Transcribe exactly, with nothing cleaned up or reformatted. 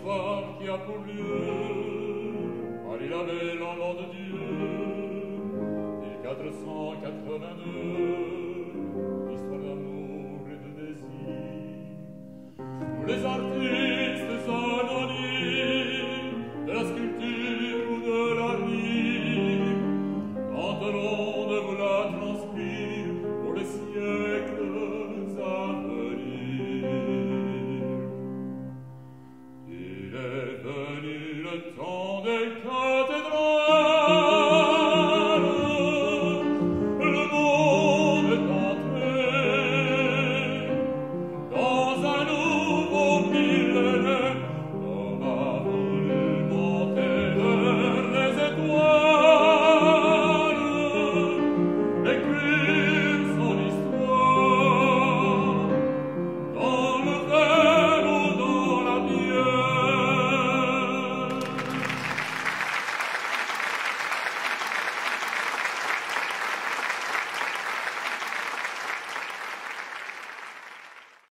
histoire qui a pour lieu Marie la belle enfant de Dieu mille quatre cent quatre-vingt-deux, histoire d'amour et de désir. Nous les artistes